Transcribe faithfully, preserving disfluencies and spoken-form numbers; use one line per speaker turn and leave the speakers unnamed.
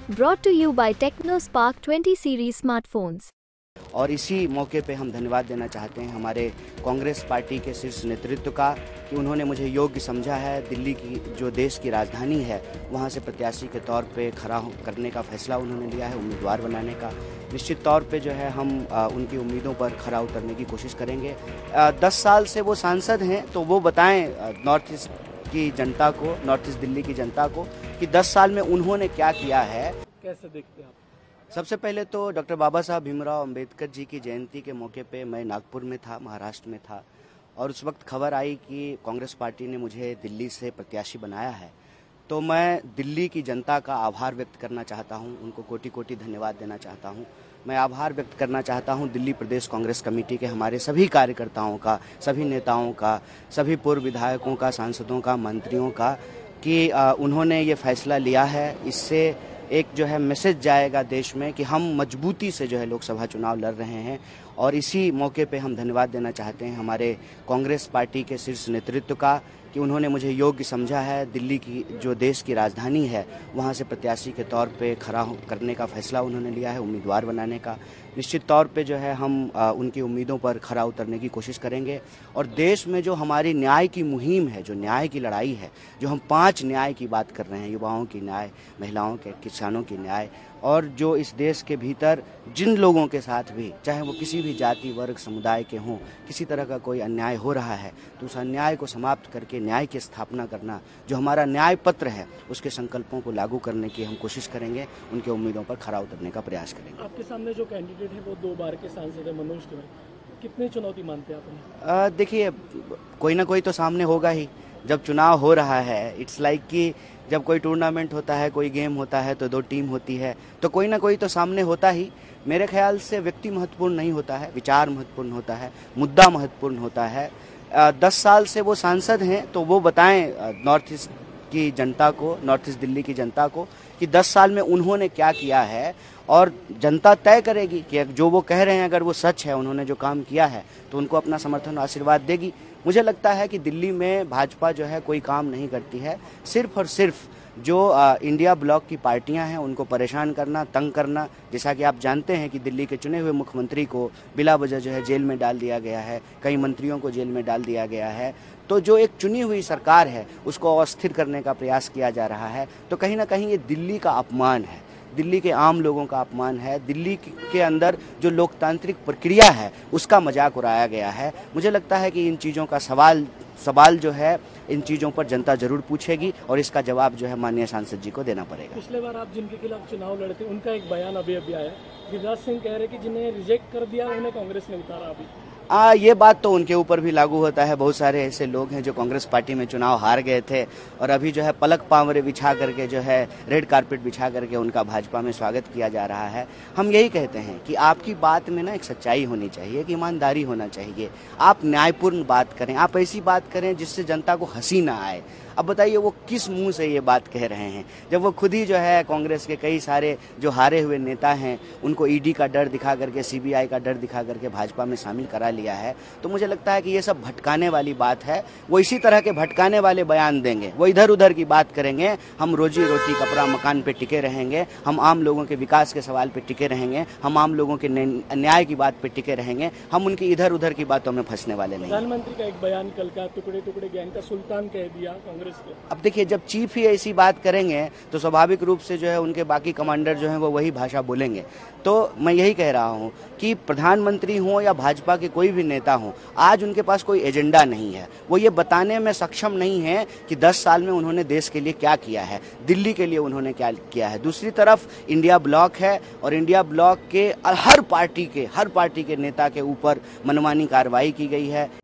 Brought to you by TechnoSpark twenty series smartphones.
और इसी मौके पे हम धन्यवाद देना चाहते हैं हमारे कांग्रेस पार्टी के शीर्ष नेतृत्व का कि उन्होंने मुझे योग्य समझा है। दिल्ली की जो देश की राजधानी है वहाँ से प्रत्याशी के तौर पे खड़ा करने का फैसला उन्होंने लिया है, उम्मीदवार बनाने का। निश्चित तौर पे जो है हम आ, उनकी उम्मीदों पर खरा उतरने की कोशिश करेंगे। आ, दस साल से वो सांसद हैं तो वो बताएं नॉर्थ ईस्ट की जनता को, नॉर्थ ईस्ट दिल्ली की जनता को कि दस साल में उन्होंने क्या किया है।
कैसे देखते हैं आप?
सबसे पहले तो डॉक्टर बाबा साहब भीमराव अंबेडकर जी की जयंती के मौके पे मैं नागपुर में था, महाराष्ट्र में था, और उस वक्त खबर आई कि कांग्रेस पार्टी ने मुझे दिल्ली से प्रत्याशी बनाया है। तो मैं दिल्ली की जनता का आभार व्यक्त करना चाहता हूं, उनको कोटि कोटि धन्यवाद देना चाहता हूं। मैं आभार व्यक्त करना चाहता हूं दिल्ली प्रदेश कांग्रेस कमेटी के हमारे सभी कार्यकर्ताओं का, सभी नेताओं का, सभी पूर्व विधायकों का, सांसदों का, मंत्रियों का कि उन्होंने ये फैसला लिया है। इससे एक जो है मैसेज जाएगा देश में कि हम मजबूती से जो है लोकसभा चुनाव लड़ रहे हैं। और इसी मौके पे हम धन्यवाद देना चाहते हैं हमारे कांग्रेस पार्टी के शीर्ष नेतृत्व का कि उन्होंने मुझे योग्य समझा है। दिल्ली की जो देश की राजधानी है वहाँ से प्रत्याशी के तौर पे खड़ा करने का फैसला उन्होंने लिया है, उम्मीदवार बनाने का। निश्चित तौर पे जो है हम आ, उनकी उम्मीदों पर खरा उतरने की कोशिश करेंगे। और देश में जो हमारी न्याय की मुहिम है, जो न्याय की लड़ाई है, जो हम पांच न्याय की बात कर रहे हैं, युवाओं की न्याय, महिलाओं के, किसानों की न्याय, और जो इस देश के भीतर जिन लोगों के साथ भी, चाहे वो किसी भी जाति वर्ग समुदाय के हों, किसी तरह का कोई अन्याय हो रहा है तो उस अन्याय को समाप्त करके न्याय की स्थापना करना, जो हमारा न्याय पत्र है उसके संकल्पों को लागू करने की हम कोशिश करेंगे, उनके उम्मीदों पर खरा उतरने का प्रयास करेंगे।
आपके सामने जो कैंडिडेट है वो दो बार के सांसद है, मनोज तिवारी, कितनी चुनौती मानते हैं आप?
देखिए, कोई ना कोई तो सामने होगा ही। जब चुनाव हो रहा है, इट्स लाइक कि जब कोई टूर्नामेंट होता है, कोई गेम होता है तो दो टीम होती है, तो कोई ना कोई तो सामने होता ही। मेरे ख्याल से व्यक्ति महत्वपूर्ण नहीं होता है, विचार महत्वपूर्ण होता है, मुद्दा महत्वपूर्ण होता है। दस साल से वो सांसद हैं तो वो बताएं नॉर्थ ईस्ट की जनता को, नॉर्थ ईस्ट दिल्ली की जनता को कि दस साल में उन्होंने क्या किया है। और जनता तय करेगी कि जो वो कह रहे हैं अगर वो सच है, उन्होंने जो काम किया है, तो उनको अपना समर्थन आशीर्वाद देगी। मुझे लगता है कि दिल्ली में भाजपा जो है कोई काम नहीं करती है, सिर्फ और सिर्फ जो आ, इंडिया ब्लॉक की पार्टियां हैं उनको परेशान करना, तंग करना। जैसा कि आप जानते हैं कि दिल्ली के चुने हुए मुख्यमंत्री को बिला वजह जो है जेल में डाल दिया गया है, कई मंत्रियों को जेल में डाल दिया गया है। तो जो एक चुनी हुई सरकार है उसको अस्थिर करने का प्रयास किया जा रहा है। तो कहीं ना कहीं ये दिल्ली का अपमान है, दिल्ली के आम लोगों का अपमान है, दिल्ली के अंदर जो लोकतांत्रिक प्रक्रिया है उसका मजाक उड़ाया गया है। मुझे लगता है कि इन चीज़ों का सवाल सवाल जो है इन चीज़ों पर जनता जरूर पूछेगी और इसका जवाब जो है माननीय सांसद जी को देना पड़ेगा।
पिछले बार आप जिनके खिलाफ चुनाव लड़ते, उनका एक बयान अभी अभी आया, गिरिराज सिंह कह रहे कि जिन्हें रिजेक्ट कर दिया उन्हें कांग्रेस ने उतारा। अभी
आ, ये बात तो उनके ऊपर भी लागू होता है। बहुत सारे ऐसे लोग हैं जो कांग्रेस पार्टी में चुनाव हार गए थे और अभी जो है पलक पावरे बिछा करके जो है रेड कारपेट बिछा करके उनका भाजपा में स्वागत किया जा रहा है। हम यही कहते हैं कि आपकी बात में ना एक सच्चाई होनी चाहिए, कि ईमानदारी होना चाहिए। आप न्यायपूर्ण बात करें, आप ऐसी बात करें जिससे जनता को हंसी ना आए। अब बताइए वो किस मुंह से ये बात कह रहे हैं, जब वो खुद ही जो है कांग्रेस के कई सारे जो हारे हुए नेता हैं उनको ईडी का डर दिखा करके, सीबीआई का डर दिखा करके भाजपा में शामिल करा लिया है। तो मुझे लगता है कि ये सब भटकाने वाली बात है। वो इसी तरह के भटकाने वाले बयान देंगे, वो इधर उधर की बात करेंगे। हम रोजी रोटी कपड़ा मकान पे टिके रहेंगे, हम आम लोगों के विकास के सवाल पे टिके रहेंगे, हम आम लोगों के न्याय की बात पे टिके रहेंगे। हम उनकी इधर उधर की बातों में फंसने वाले नहीं।
प्रधानमंत्री का एक बयान कल का, टुकड़े टुकड़े गैंग का सुल्तान कह दिया कांग्रेस।
अब देखिए, जब चीफ ही ऐसी बात करेंगे तो स्वाभाविक रूप से जो है उनके बाकी कमांडर जो हैं वो वही भाषा बोलेंगे। तो मैं यही कह रहा हूं कि प्रधानमंत्री हो या भाजपा के कोई भी नेता हो, आज उनके पास कोई एजेंडा नहीं है। वो ये बताने में सक्षम नहीं है कि दस साल में उन्होंने देश के लिए क्या किया है, दिल्ली के लिए उन्होंने क्या किया है। दूसरी तरफ इंडिया ब्लॉक है और इंडिया ब्लॉक के हर पार्टी के हर पार्टी के नेता के ऊपर मनमानी कार्रवाई की गई है।